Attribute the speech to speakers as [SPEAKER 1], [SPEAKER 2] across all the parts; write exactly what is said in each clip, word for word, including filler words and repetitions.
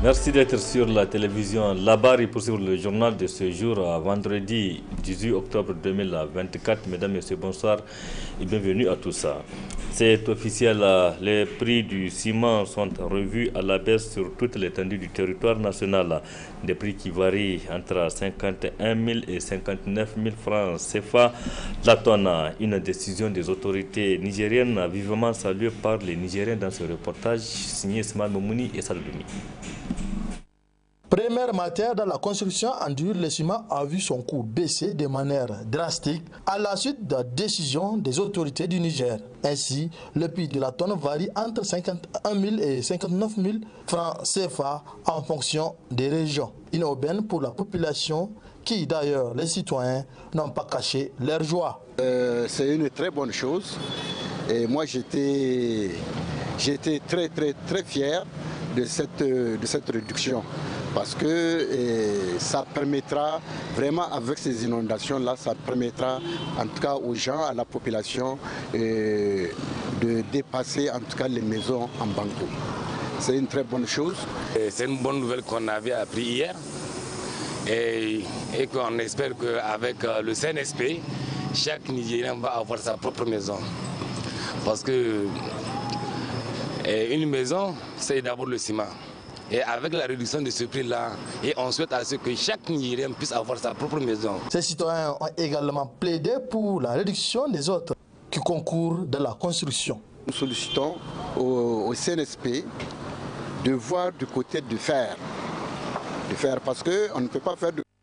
[SPEAKER 1] Merci d'être sur la télévision Labari pour suivre le journal de ce jour, vendredi dix-huit octobre deux mille vingt-quatre. Mesdames et messieurs, bonsoir et bienvenue à tous. C'est officiel, les prix du ciment sont revus à la baisse sur toute l'étendue du territoire national. Des prix qui varient entre cinquante et un mille et cinquante-neuf mille francs C F A la tonne. Une décision des autorités nigériennes vivement saluée par les Nigériens dans ce reportage signé Sman Momouni et Saloumi.
[SPEAKER 2] Première matière dans la construction en dur, le ciment a vu son coût baisser de manière drastique à la suite de la décision des autorités du Niger. Ainsi, le prix de la tonne varie entre cinquante et un mille et cinquante-neuf mille francs C F A en fonction des régions. Une aubaine pour la population qui, d'ailleurs, les citoyens n'ont pas caché leur joie.
[SPEAKER 3] Euh, C'est une très bonne chose et moi j'étais j'étais très très très fier de cette, de cette réduction. Parce que eh, ça permettra vraiment, avec ces inondations-là, ça permettra en tout cas aux gens, à la population, eh, de dépasser en tout cas les maisons en banco. C'est une très bonne chose.
[SPEAKER 4] C'est une bonne nouvelle qu'on avait appris hier et, et qu'on espère qu'avec le C N S P, chaque Nigérien va avoir sa propre maison. Parce que eh, une maison, c'est d'abord le ciment. Et avec la réduction de ce prix-là, et on souhaite à ce que chaque Nigérien puisse avoir sa propre maison.
[SPEAKER 2] Ces citoyens ont également plaidé pour la réduction des autres qui concourent dans la construction.
[SPEAKER 3] Nous sollicitons au, au C N S P de voir du côté du fer. Du fer parce qu'on ne peut pas faire de...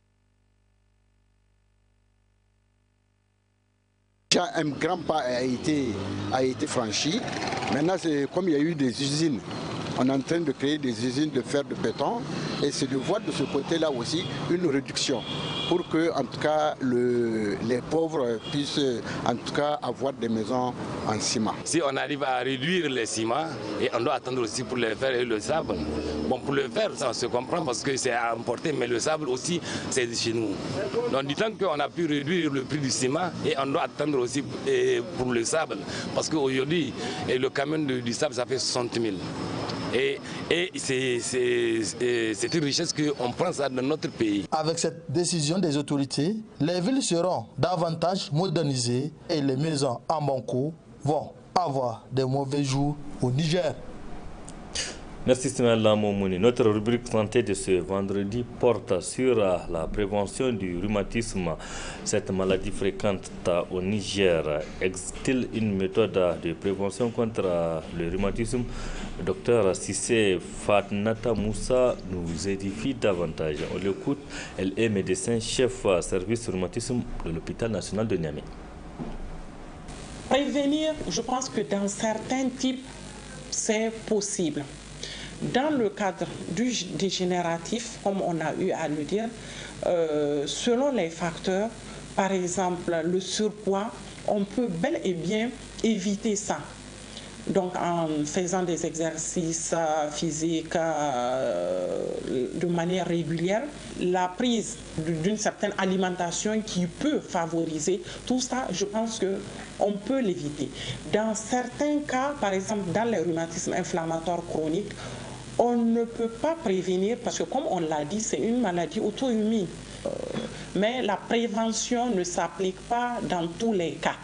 [SPEAKER 3] Un grand pas a été, a été franchi. Maintenant, comme il y a eu des usines, on est en train de créer des usines de fer de béton et c'est de voir de ce côté-là aussi une réduction pour que, en tout cas, le, les pauvres puissent, en tout cas, avoir des maisons en ciment.
[SPEAKER 4] Si on arrive à réduire les ciments, et on doit attendre aussi pour le fer et le sable. Bon, pour le fer, ça se comprend parce que c'est à importer, mais le sable aussi, c'est de chez nous. Donc, du temps qu'on a pu réduire le prix du ciment, et on doit attendre aussi pour le sable, parce qu'aujourd'hui, le camion du sable, ça fait soixante mille. Et, et c'est une richesse qu'on prend ça dans notre pays.
[SPEAKER 2] Avec cette décision des autorités, les villes seront davantage modernisées et les maisons en banco vont avoir des mauvais jours au Niger.
[SPEAKER 1] Merci Stéphane Lamomouni. Notre rubrique santé de ce vendredi porte sur la prévention du rhumatisme. Cette maladie fréquente au Niger. Existe-t-il une méthode de prévention contre le rhumatisme? Le docteur Sissé Fatnata Moussa nous édifie davantage. On l'écoute, elle est médecin-chef service rhumatisme de l'hôpital national de Niamey.
[SPEAKER 5] Prévenir, je pense que dans certains types, c'est possible. Dans le cadre du dégénératif, comme on a eu à le dire, euh, selon les facteurs, par exemple le surpoids, on peut bel et bien éviter ça. Donc en faisant des exercices euh, physiques euh, de manière régulière, la prise d'une certaine alimentation qui peut favoriser tout ça, je pense qu'on peut l'éviter. Dans certains cas, par exemple dans les rhumatismes inflammatoires chroniques, on ne peut pas prévenir parce que comme on l'a dit, c'est une maladie auto-immune. Euh, mais la prévention ne s'applique pas dans tous les cas.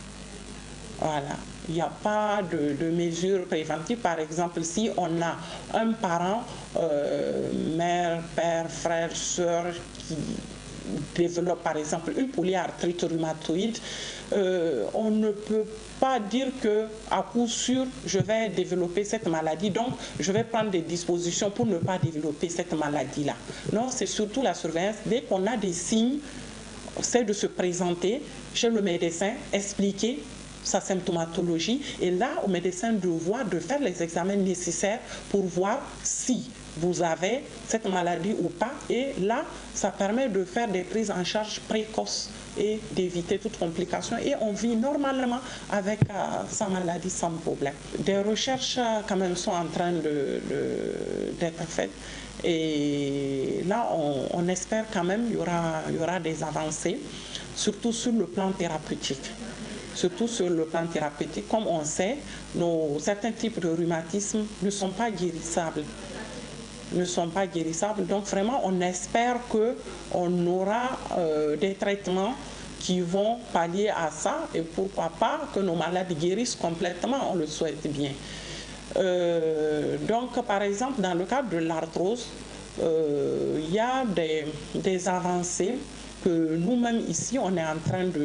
[SPEAKER 5] Voilà. Il n'y a pas de, de mesures préventives. Par exemple, si on a un parent, euh, mère, père, frère, soeur, qui développe par exemple une polyarthrite rhumatoïde, euh, on ne peut pas dire que à coup sûr je vais développer cette maladie, donc je vais prendre des dispositions pour ne pas développer cette maladie-là. Non, c'est surtout la surveillance. Dès qu'on a des signes, c'est de se présenter chez le médecin, expliquer sa symptomatologie et là au médecin de voir, de faire les examens nécessaires pour voir si vous avez cette maladie ou pas, et là ça permet de faire des prises en charge précoces et d'éviter toute complication et on vit normalement avec euh, sa maladie sans problème. Des recherches euh, quand même sont en train de, de, d'être faites et là on, on espère quand même qu'il y aura, il y aura des avancées, surtout sur le plan thérapeutique. Surtout sur le plan thérapeutique, comme on sait, nos, certains types de rhumatisme ne sont pas guérissables. ne sont pas guérissables. Donc vraiment, on espère qu'on aura euh, des traitements qui vont pallier à ça et pourquoi pas que nos malades guérissent complètement, on le souhaite bien. Euh, donc par exemple, dans le cadre de l'arthrose, euh, il y a des, des avancées que nous-mêmes ici, on est en train de,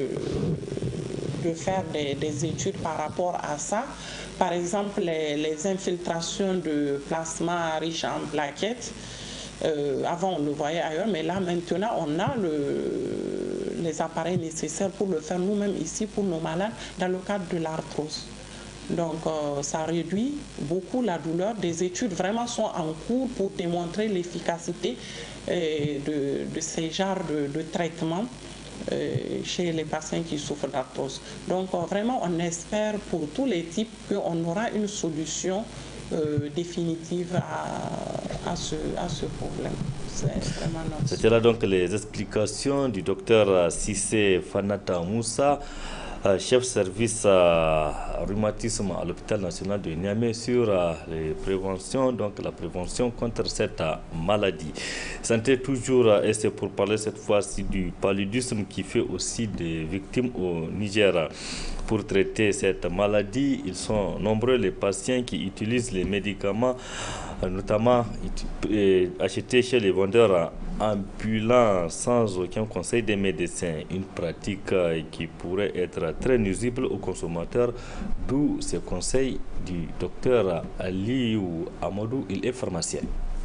[SPEAKER 5] de, de faire des, des études par rapport à ça. Par exemple, les, les infiltrations de plasma riche en plaquettes. Euh, avant, on le voyait ailleurs, mais là, maintenant, on a le, les appareils nécessaires pour le faire nous-mêmes ici pour nos malades dans le cadre de l'arthrose. Donc, euh, ça réduit beaucoup la douleur. Des études vraiment sont en cours pour démontrer l'efficacité euh, de, de ces genres de, de traitements euh, chez les patients qui souffrent d'arthrose. Donc, euh, vraiment, on espère pour tous les types qu'on aura une solution euh, définitive à, à, ce, à ce problème.
[SPEAKER 1] C'était là donc les explications du docteur Cissé Fanata Moussa, chef service euh, rhumatisme à l'hôpital national de Niamey sur euh, les préventions, donc la prévention contre cette euh, maladie. Santé toujours, euh, et c'est pour parler cette fois-ci du paludisme qui fait aussi des victimes au Niger. Pour traiter cette maladie, ils sont nombreux les patients qui utilisent les médicaments, euh, notamment euh, achetés chez les vendeurs ambulants sans aucun conseil des médecins. Une pratique euh, qui pourrait être très nuisible aux consommateurs, d'où ces conseils du docteur Aliou Amadou, il est pharmacien.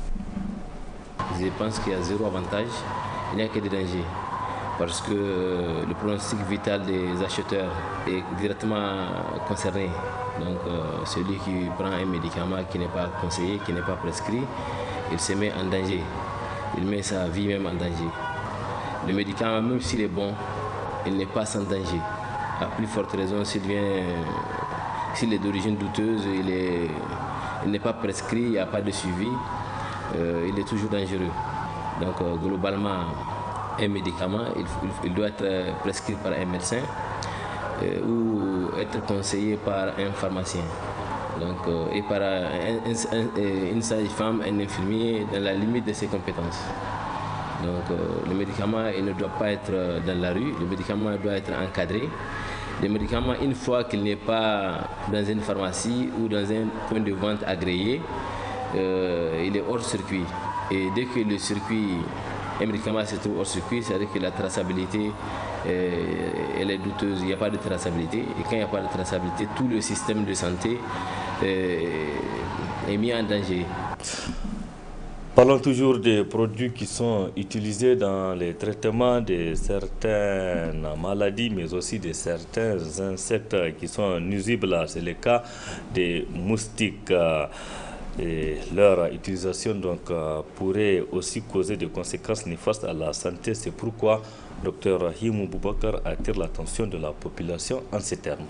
[SPEAKER 6] Je pense qu'il y a zéro avantage, il n'y a que des dangers, parce que le pronostic vital des acheteurs est directement concerné. Donc euh, celui qui prend un médicament qui n'est pas conseillé, qui n'est pas prescrit, il se met en danger, il met sa vie même en danger. Le médicament, même s'il est bon, il n'est pas sans danger. À plus forte raison, s'il vient, s'il est d'origine douteuse, il est, il n'est pas prescrit, il n'y a pas de suivi, euh, il est toujours dangereux. Donc euh, globalement, un médicament, il, il doit être prescrit par un médecin euh, ou être conseillé par un pharmacien. Donc, euh, et par un, un, un, une sage-femme, un infirmier, dans la limite de ses compétences. Donc euh, le médicament il ne doit pas être dans la rue, le médicament doit être encadré. Le médicament, une fois qu'il n'est pas dans une pharmacie ou dans un point de vente agréé, euh, il est hors circuit. Et dès que le circuit, un médicament se trouve hors circuit, c'est-à-dire que la traçabilité euh, elle est douteuse, il n'y a pas de traçabilité. Et quand il n'y a pas de traçabilité, tout le système de santé euh, est mis en danger.
[SPEAKER 1] Parlons toujours des produits qui sont utilisés dans les traitements de certaines maladies, mais aussi de certains insectes qui sont nuisibles. C'est le cas des moustiques. Et leur utilisation donc, pourrait aussi causer des conséquences néfastes à la santé. C'est pourquoi Dr Himou Boubacar attire l'attention de la population en ces termes.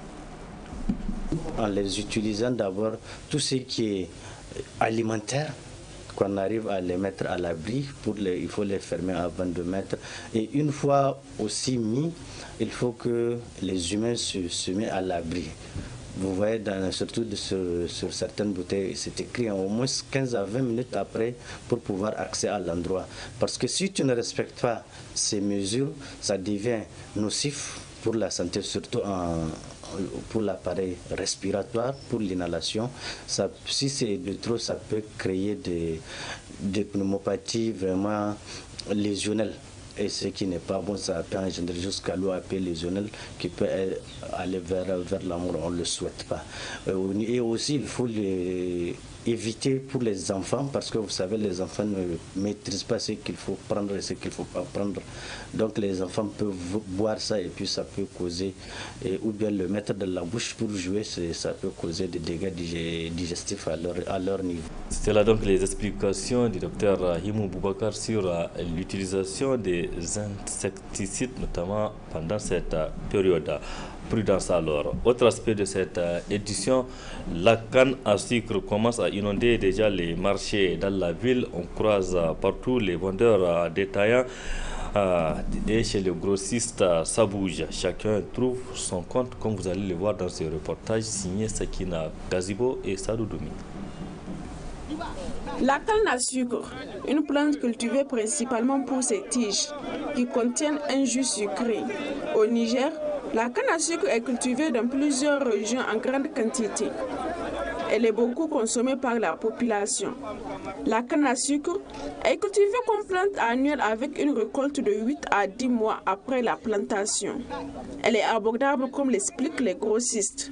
[SPEAKER 7] En les utilisant d'abord, tout ce qui est alimentaire, qu'on arrive à les mettre à l'abri, il faut les fermer avant de mettre. Et une fois aussi mis, il faut que les humains se, se mettent à l'abri. Vous voyez, dans, surtout de, sur, sur certaines bouteilles, c'est écrit au moins quinze à vingt minutes après pour pouvoir accéder à l'endroit. Parce que si tu ne respectes pas ces mesures, ça devient nocif pour la santé, surtout en, pour l'appareil respiratoire, pour l'inhalation. Si c'est de trop, ça peut créer des, des pneumopathies vraiment lésionnelles. Et ce qui n'est pas bon, ça peut engendrer jusqu'à l'O A P lésionnel qui peut aller vers, vers la mort, on ne le souhaite pas. Et aussi, il faut les éviter pour les enfants, parce que vous savez, les enfants ne maîtrisent pas ce qu'il faut prendre et ce qu'il ne faut pas prendre. Donc les enfants peuvent boire ça et puis ça peut causer, et, ou bien le mettre dans la bouche pour jouer, ça peut causer des dégâts digestifs à leur, à leur niveau.
[SPEAKER 1] C'était là donc les explications du docteur Himou Boubacar sur l'utilisation des insecticides, notamment pendant cette période. Prudence alors. Autre aspect de cette édition, la canne à sucre commence à inonder déjà les marchés dans la ville. On croise partout les vendeurs détaillants euh, et chez les grossistes, ça bouge. Chacun trouve son compte, comme vous allez le voir dans ce reportage signé Sakina Gazibo et Sadou Doumi.
[SPEAKER 8] La canne à sucre, une plante cultivée principalement pour ses tiges qui contiennent un jus sucré. Au Niger, la canne à sucre est cultivée dans plusieurs régions en grande quantité. Elle est beaucoup consommée par la population. La canne à sucre est cultivée comme plante annuelle avec une récolte de huit à dix mois après la plantation. Elle est abordable comme l'expliquent les grossistes.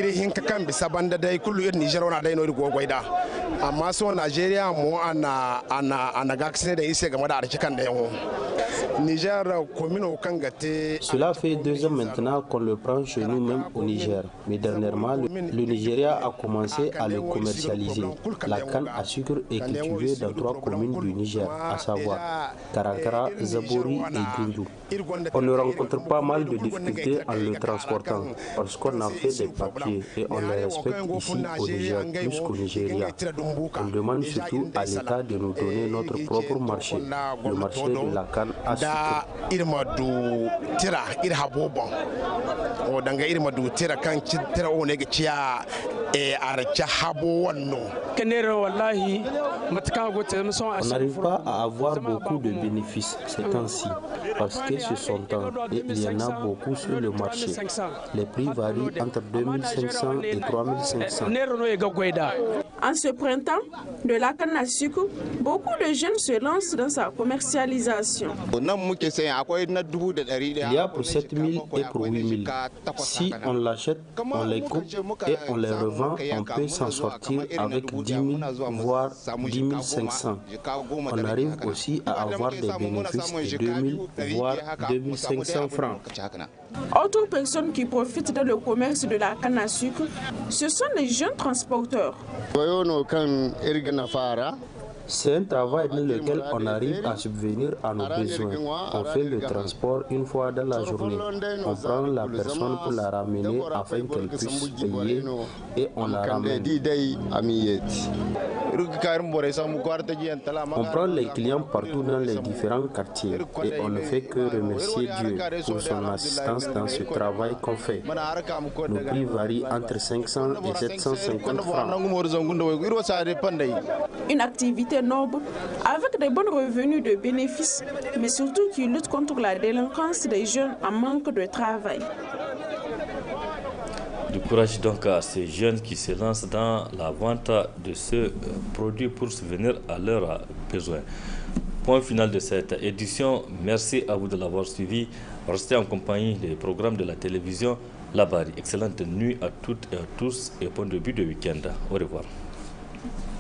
[SPEAKER 9] Cela fait deux ans maintenant qu'on le prend chez nous-mêmes au Niger. Mais dernièrement, le, le Nigeria a commencé à le commercialiser. La canne à sucre est cultivée dans trois communes du Niger, à savoir Karakara, Zabori et Gundu. On ne rencontre pas mal de difficultés en le transportant parce qu'on a fait des papiers et on les respecte ici au Niger plus qu'au Nigeria. On demande surtout à l'État de nous donner notre propre marché, le marché de la canne à sucre. On n'arrive pas à avoir beaucoup de bénéfices ces temps-ci parce que ce sont temps et il y en a beaucoup sur le marché. Les prix varient entre deux mille cinq cents et trois mille cinq cents.
[SPEAKER 8] En ce printemps, de la canne à sucre, beaucoup de jeunes se lancent dans sa commercialisation.
[SPEAKER 9] Il y a pour sept mille et pour huit mille. Si on l'achète, on les coupe et on les revend, on peut s'en sortir avec dix mille voire dix mille cinq cents. On arrive aussi à avoir des bénéfices de deux mille voire deux mille cinq cents francs.
[SPEAKER 8] Autres personnes qui profitent dans le commerce de la canne à sucre, ce sont les jeunes transporteurs.
[SPEAKER 9] C'est un travail dans lequel on arrive à subvenir à nos besoins. On fait le transport une fois dans la journée. On prend la personne pour la ramener afin qu'elle puisse payer et on la ramène. On prend les clients partout dans les différents quartiers et on ne fait que remercier Dieu pour son assistance dans ce travail qu'on fait. Nos prix varient entre cinq cents et sept cent cinquante francs.
[SPEAKER 8] Une activité noble avec des bons revenus de bénéfices, mais surtout qui lutte contre la délinquance des jeunes en manque de travail.
[SPEAKER 1] Du courage donc à ces jeunes qui se lancent dans la vente de ce produit pour subvenir à leurs besoins. Point final de cette édition. Merci à vous de l'avoir suivi. Restez en compagnie des programmes de la télévision Labari. Excellente nuit à toutes et à tous et bon début de week-end. Au revoir.